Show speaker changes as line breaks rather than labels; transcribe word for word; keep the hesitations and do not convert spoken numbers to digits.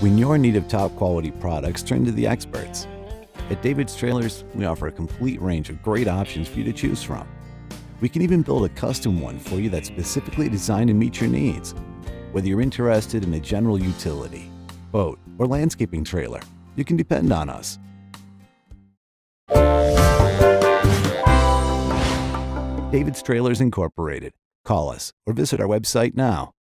When you're in need of top quality products, turn to the experts. At David's Trailers, we offer a complete range of great options for you to choose from. We can even build a custom one for you that's specifically designed to meet your needs. Whether you're interested in a general utility, boat, or landscaping trailer, you can depend on us. David's Trailers Incorporated. Call us or visit our website now.